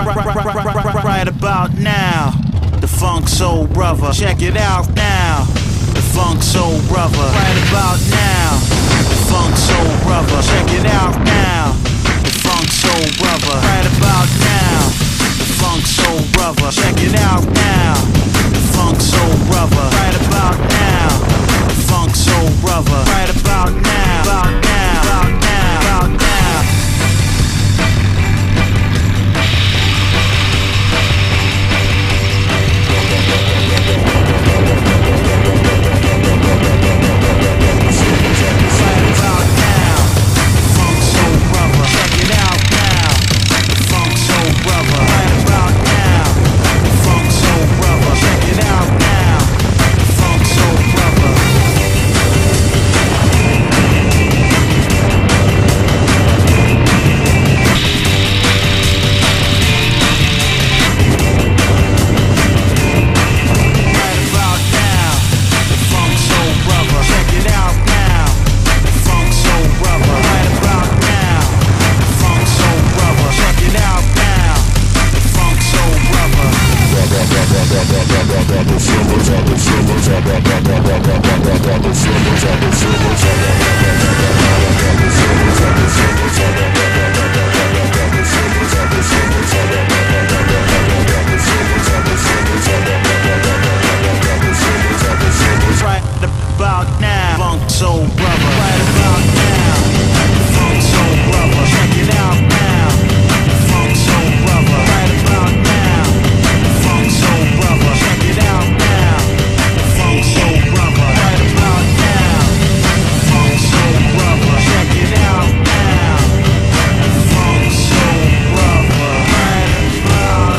Right about now, the Funk Soul Brother. Check it out now, the Funk Soul Brother. Right about now, the Funk Soul Brother. Check it out now, the Funk Soul Brother. Right about now, the Funk Soul Brother. Check it out now, the Funk Soul Brother. Right about now, the Funk Soul Brother. Right about now, about now, about now, about now.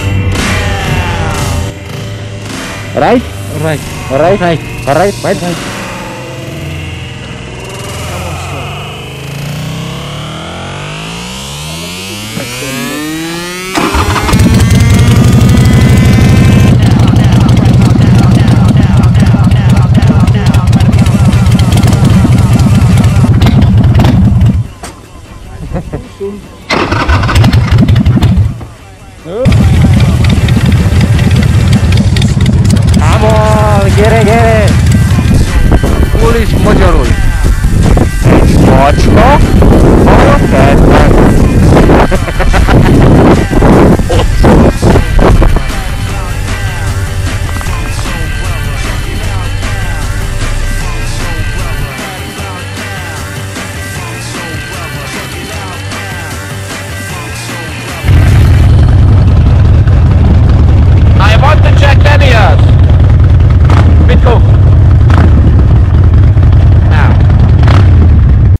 Right? Alright. Alright? Right. Alright, right?